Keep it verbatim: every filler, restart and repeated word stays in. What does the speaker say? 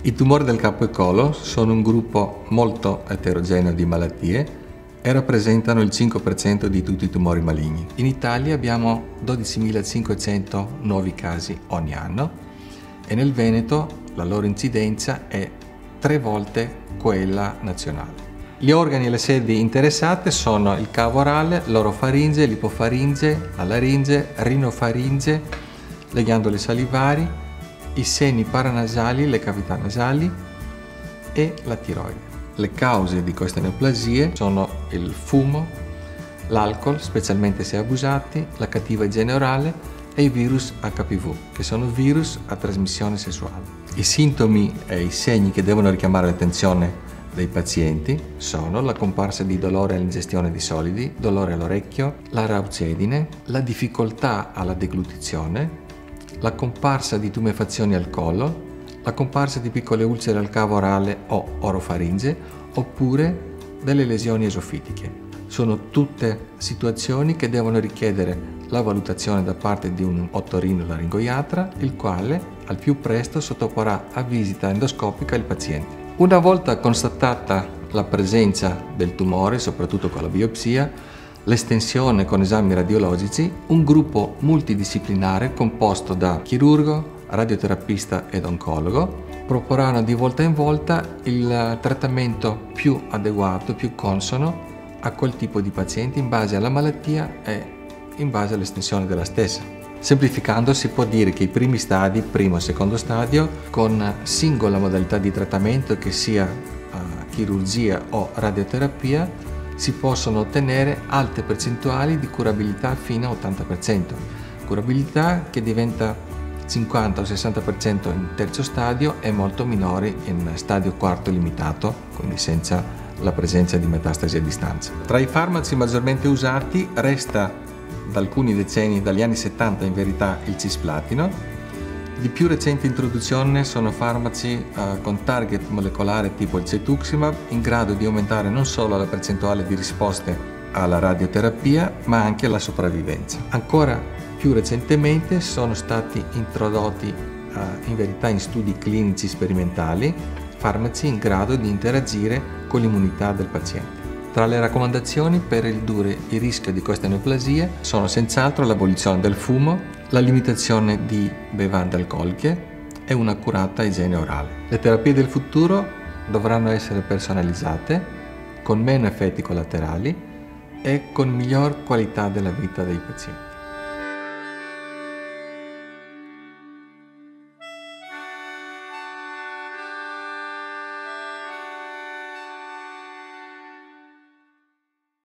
I tumori del capo e collo sono un gruppo molto eterogeneo di malattie e rappresentano il cinque per cento di tutti i tumori maligni. In Italia abbiamo dodicimilacinquecento nuovi casi ogni anno e nel Veneto la loro incidenza è tre volte quella nazionale. Gli organi e le sedi interessate sono il cavo orale, l'orofaringe, l'ipofaringe, la laringe, rinofaringe, le ghiandole salivari, i seni paranasali, le cavità nasali e la tiroide. Le cause di queste neoplasie sono il fumo, l'alcol, specialmente se abusati, la cattiva igiene orale e i virus H P V, che sono virus a trasmissione sessuale. I sintomi e i segni che devono richiamare l'attenzione dei pazienti sono la comparsa di dolore all'ingestione di solidi, dolore all'orecchio, la raucedine, la difficoltà alla deglutizione, la comparsa di tumefazioni al collo, la comparsa di piccole ulcere al cavo orale o orofaringe, oppure delle lesioni esofitiche. Sono tutte situazioni che devono richiedere la valutazione da parte di un otorinolaringoiatra, il quale al più presto sottoporrà a visita endoscopica il paziente. Una volta constatata la presenza del tumore, soprattutto con la biopsia, l'estensione con esami radiologici, un gruppo multidisciplinare composto da chirurgo, radioterapista ed oncologo proporranno di volta in volta il trattamento più adeguato, più consono a quel tipo di pazienti in base alla malattia e in base all'estensione della stessa. Semplificando, si può dire che i primi stadi, primo e secondo stadio, con singola modalità di trattamento che sia uh, chirurgia o radioterapia, si possono ottenere alte percentuali di curabilità fino a ottanta per cento. Curabilità che diventa cinquanta o sessanta per cento in terzo stadio e molto minori in stadio quarto limitato, quindi senza la presenza di metastasi a distanza. Tra i farmaci maggiormente usati resta da alcuni decenni, dagli anni settanta in verità, il cisplatino. Di più recente introduzione sono farmaci uh, con target molecolare tipo il cetuximab, in grado di aumentare non solo la percentuale di risposte alla radioterapia, ma anche la sopravvivenza. Ancora più recentemente sono stati introdotti uh, in verità in studi clinici sperimentali farmaci in grado di interagire con l'immunità del paziente. Tra le raccomandazioni per ridurre il rischio di queste neoplasie sono senz'altro l'abolizione del fumo, la limitazione di bevande alcoliche e un'accurata igiene orale. Le terapie del futuro dovranno essere personalizzate, con meno effetti collaterali e con miglior qualità della vita dei pazienti.